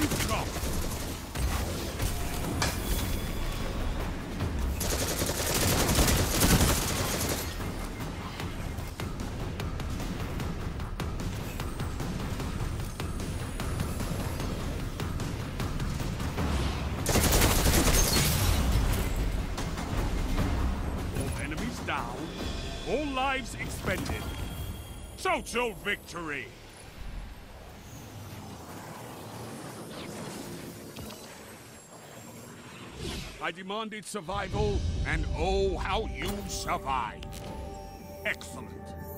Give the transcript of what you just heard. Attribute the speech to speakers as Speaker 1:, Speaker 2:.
Speaker 1: You've got. All enemies down. All lives expended. Total victory! I demanded survival, and oh, how you survived. Excellent.